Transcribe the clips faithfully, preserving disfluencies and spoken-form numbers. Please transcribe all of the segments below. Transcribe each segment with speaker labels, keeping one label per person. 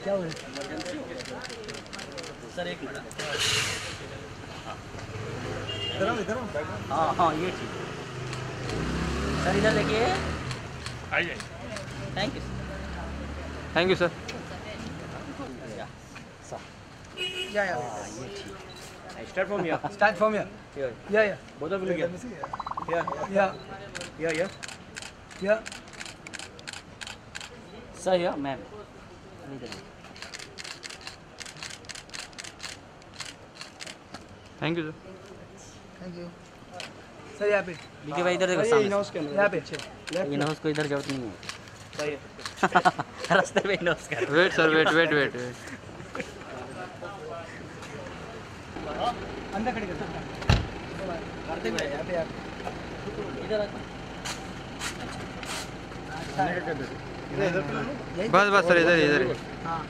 Speaker 1: क्या हुआ
Speaker 2: सर? एक मिनट।
Speaker 1: इधर आओ, इधर आओ।
Speaker 2: हाँ हाँ ये ठीक सर, इधर देखिए।
Speaker 3: आइए।
Speaker 2: Thank you
Speaker 4: thank you sir.
Speaker 1: या या
Speaker 2: ये ठीक।
Speaker 3: Start from here.
Speaker 1: Start from here
Speaker 3: Here.
Speaker 1: या या
Speaker 3: Both of you look here. Here.
Speaker 1: या
Speaker 3: Here. Here.
Speaker 1: या
Speaker 2: सर या मैम इधर।
Speaker 4: Thank you sir.
Speaker 1: Thank you sir. यहाँ पे
Speaker 2: देखिए भाई, इधर देखो
Speaker 3: ये
Speaker 2: सामने।
Speaker 3: in-house के अंदर।
Speaker 1: यहाँ पे
Speaker 2: इन हाउस को इधर जरूरत नहीं है।
Speaker 3: सही है।
Speaker 2: रास्ते पे इन हाउस कर।
Speaker 4: Wait sir, wait wait wait wait.
Speaker 1: अंदर खड़ी कर करते भी यहाँ पे आप
Speaker 2: इधर
Speaker 4: बस बस सर, इधर इधर ही।
Speaker 1: हाँ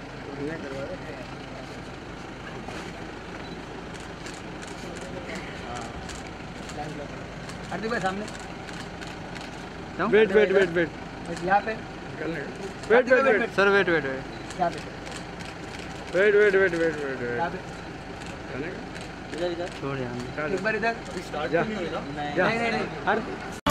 Speaker 1: हार्दिक भाई सामने।
Speaker 3: Wait, wait, wait, wait.
Speaker 1: बस यहाँ पे
Speaker 3: Wait, wait, wait.
Speaker 4: Sir wait wait wait.
Speaker 1: यहाँ पे
Speaker 3: Wait, wait, wait, wait, wait,
Speaker 1: यहाँ
Speaker 3: wait.
Speaker 1: पे
Speaker 2: इधर इधर।
Speaker 4: छोड़ यार।
Speaker 1: एक बार इधर।
Speaker 3: जा।
Speaker 2: मैं
Speaker 1: नहीं नहीं नहीं
Speaker 3: हर